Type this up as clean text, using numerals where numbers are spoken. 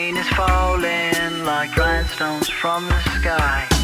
rain is falling like rhinestones from the sky.